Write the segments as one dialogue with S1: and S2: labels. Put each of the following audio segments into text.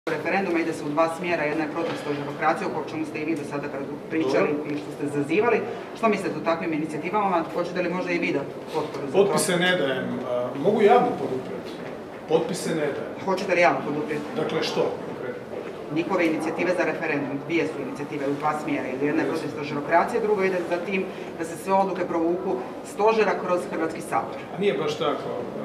S1: referenduma ide se u dva smjera, jedna je protiv stožerokracije, o čemu ste i vi do sada pričali i što ste zazivali. Što mislite o takvim inicijativama? Hoćete li možda i vi da potporu za to?
S2: Potpise ne dajem. Mogu javno poduprijeti. Potpise ne dajem.
S1: Hoćete li javno poduprijeti?
S2: Dakle, što?
S1: Njihove inicijative za referendum, dvije su inicijative u dva smjera. Jedna je protiv stožerokracije, drugo ide za tim da se sve odluke provuku stožera kroz Hrvatski sabor.
S2: A nije baš tako.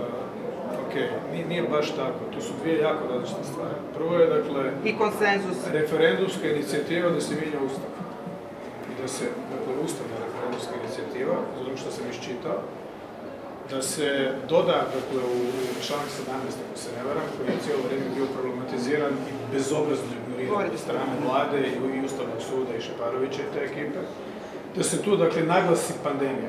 S2: Nije baš tako. Tu su dvije jako različite stvari. Prvo je, dakle,
S1: i konsenzus.
S2: Referendumska inicijativa da se mijenja Ustav. I da se, dakle, ustavna referendumska inicijativa, za ono što sam iščitao, da se doda, dakle, u članak 17, ako se ne varam, koji je cijelo vrijeme bio problematiziran i bezobrazno ignoriran od strane vlade i Ustavnog suda i Šeparovića i te ekipe, da se tu, dakle, naglasi pandemija.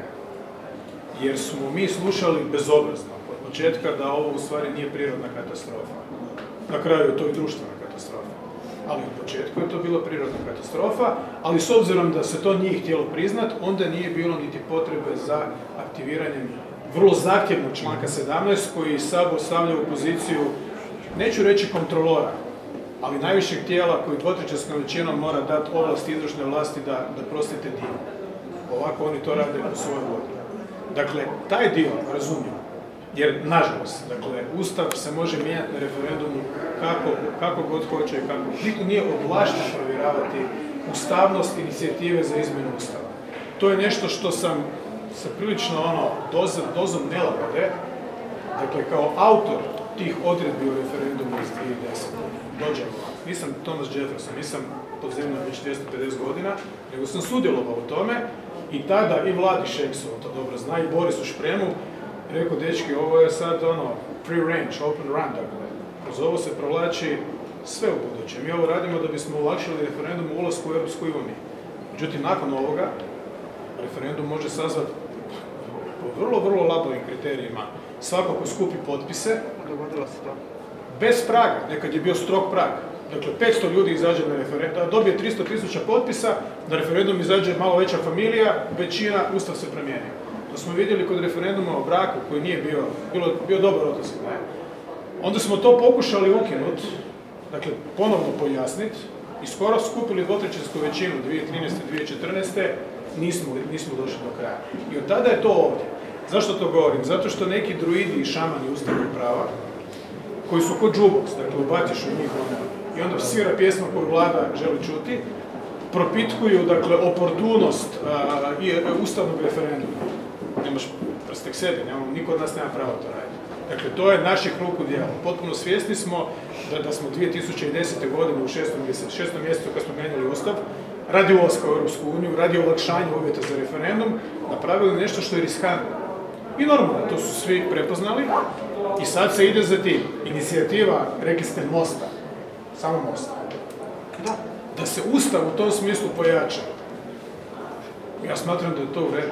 S2: Jer smo mi slušali bezobrazno od početka da ovo u stvari nije prirodna katastrofa. Na kraju je to i društvena katastrofa. Ali u početku je to bila prirodna katastrofa, ali s obzirom da se to nije htjelo priznat, onda nije bilo niti potrebe za aktiviranjem vrlo zahtjevnog članka 17 koji Sabor stavlja u poziciju, neću reći kontrolora, ali najvišeg tijela koji dvotrećinskom većinom mora dati ovlasti izvršne vlasti da prostite dio. Ovako oni to rade po svojoj volji. Dakle, taj dio razumijem, jer nažalost, dakle, Ustav se može mijenjati na referendumu kako god hoće i kako. Niko nije ovlašten provjeravati ustavnost inicijative za izmjenu Ustava. To je nešto što sam sa prilično dozom nelagode, dakle, kao autor tih odredbi u referendumu iz 2010. dođem. Nisam Thomas Jefferson, nisam pod zemljom već 250 godina, nego sam sudjelovao u tome i tada i Vladi Šeksu, on to dobro zna, i Borisu Špremu, rekao, dečki, ovo je sad free range, open run, dakle, kroz ovo se provlači sve u buduće. Mi ovo radimo da bismo olakšali referendum u ulasku u Europsku uniju. Međutim, nakon ovoga, referendum može sazvati po vrlo labavim kriterijima. Svako ko skupi potpise,
S1: dogodilo se to,
S2: bez praga, nekad je bio strog prag. Dakle, 500 ljudi izađe na referendum, dobije 300.000 potpisa, na referendum izađe malo veća familija, većina, Ustav se promijenio. To smo vidjeli kod referenduma o braku, koji nije bio dobar odaziv. Onda smo to pokušali ukinuti, dakle, ponovno pojasniti i skoro skupili dvotrećinsku većinu 2013-2014. Nismo došli do kraja. I od tada je to ovdje. Zašto to govorim? Zato što neki druidi i šamani ustavnog prava, koji su kod džuboks, dakle, ubatišu njih i onda svira pjesma koju vlada želi čuti, propitkuju, dakle, oportunost ustavnog referenduma. Nemaš prstek sebi, niko od nas nema pravo to raditi. Dakle, to je naših ruku djela. Potpuno svjesni smo da smo 2010. godine u 6. mjesecu kad smo mijenjali Ustav, radi ulaska u Europsku uniju, radi olakšanja uvjeta za referendum, napravili nešto što je riskantno. I normalno, to su svi prepoznali i sad se ide za tim. Inicijativa, rekli ste, Mosta, samo Mosta, da se Ustav u tom smislu pojača. Ja smatram da je to u redu.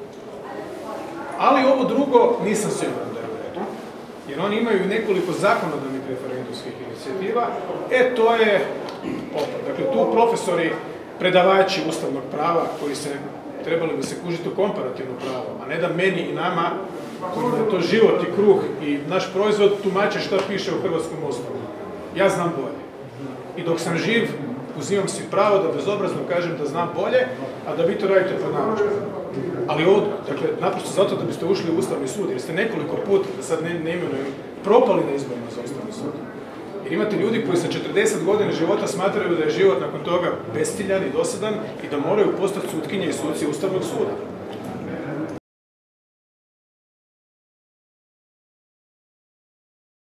S2: Ali ovo drugo nisam siguran da je u redu. Jer oni imaju nekoliko zakonodavnih referendumskih inicijativa. To je opet. Dakle, tu profesori, predavači ustavnog prava koji se trebali bi se kužiti u komparativno pravo, a ne da meni i nama, kojima je to život i kruh i naš proizvod, tumače šta piše u hrvatskom Ustavu. Ja znam bolje. I dok sam živ, uzimam si pravo da bezobrazno kažem da znam bolje, a da vi to radite po naručku. Ali ovdje, dakle, naprosto zato da biste ušli u Ustavni sud, jer ste nekoliko puta, da sad ne imenujem, propali na izborima za Ustavni sud. Jer imate ljudi koji sa 40 godina života smatraju da je život nakon toga bestiljan i dosadan i da moraju postati sutkinje i suci Ustavnog suda.